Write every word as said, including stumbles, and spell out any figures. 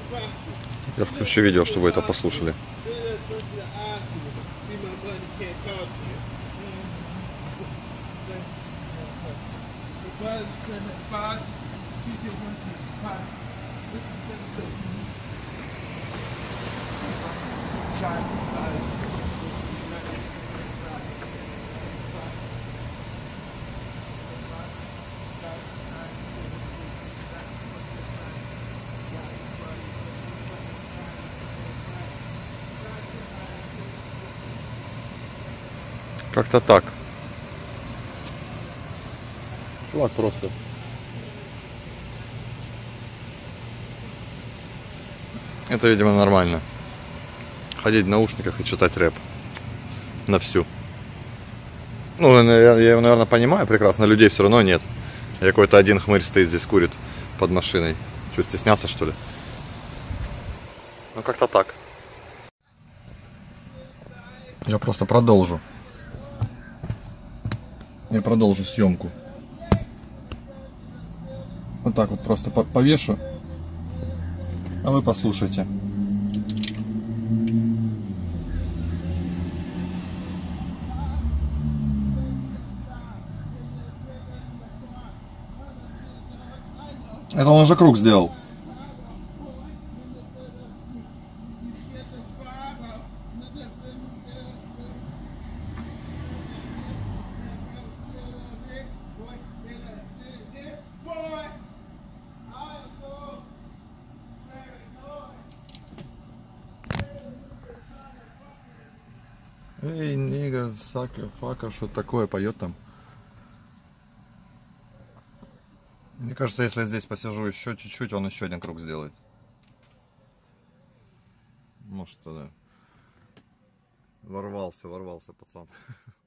Я включу видео, чтобы вы это послушали. Как-то так. Чувак просто. Это, видимо, нормально. Ходить в наушниках и читать рэп. На всю. Ну, я, я его, наверное, понимаю прекрасно. Людей все равно нет. И какой-то один хмырь стоит здесь, курит под машиной. Что, стесняться, что ли? Ну, как-то так. Я просто продолжу. Я продолжу съемку. Вот так вот просто повешу. А вы послушайте. Это он уже круг сделал. Эй, нига, сака, фака, что такое поет там? Мне кажется, если я здесь посижу еще чуть-чуть, он еще один круг сделает. Может, тогда ворвался, ворвался пацан.